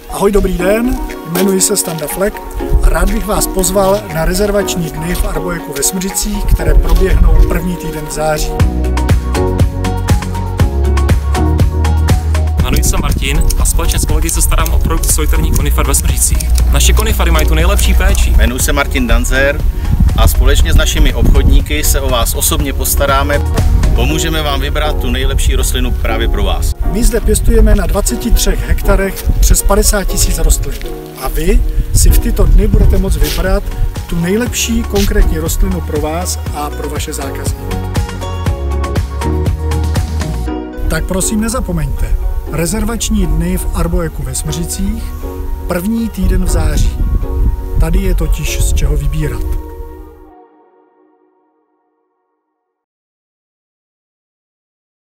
Ahoj, dobrý den, jmenuji se Standa Flek a rád bych vás pozval na rezervační dny v Arboeku ve Smřicích, které proběhnou první týden v září. Jmenuji se Martin a společně s kolegy se starám o produkt sojterní konifar ve Smřicích. Naše konifary mají tu nejlepší péči. Jmenuji se Martin Danzer a společně s našimi obchodníky se o vás osobně postaráme. Pomůžeme vám vybrat tu nejlepší rostlinu právě pro vás. My zde pěstujeme na 23 hektarech přes 50 000 rostlin. A vy si v tyto dny budete moct vybrat tu nejlepší konkrétní rostlinu pro vás a pro vaše zákazníky. Tak prosím nezapomeňte, rezervační dny v Arboeku ve Smřicích, první týden v září. Tady je totiž z čeho vybírat.